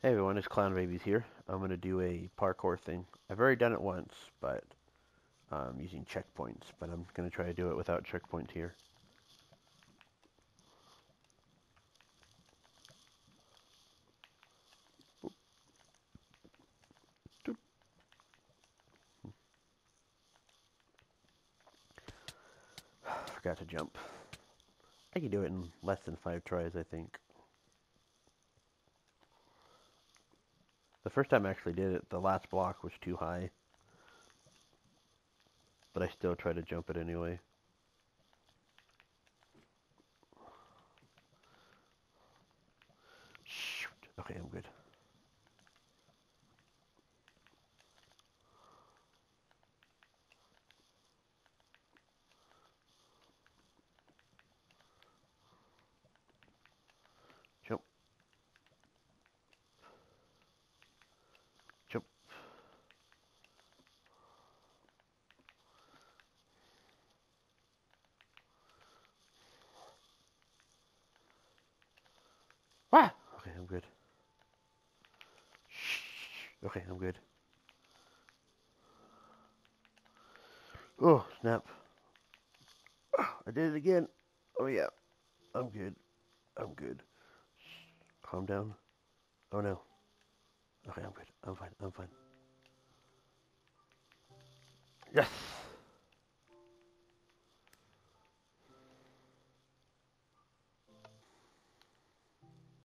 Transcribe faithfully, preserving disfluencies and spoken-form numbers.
Hey everyone, it's Clown Babies here. I'm going to do a parkour thing. I've already done it once, but um, using checkpoints, but I'm going to try to do it without checkpoints here. Forgot to jump. I can do it in less than five tries, I think. The first time I actually did it, the last block was too high, but I still tried to jump it anyway. Shoot. Okay, I'm good. Jump. Jump. Ah! Okay, I'm good. Shh. Okay, I'm good. Oh, snap. I did it again. Oh yeah, I'm good. I'm good. Calm down. Oh no. Okay, I'm good. I'm fine. I'm fine. Yes!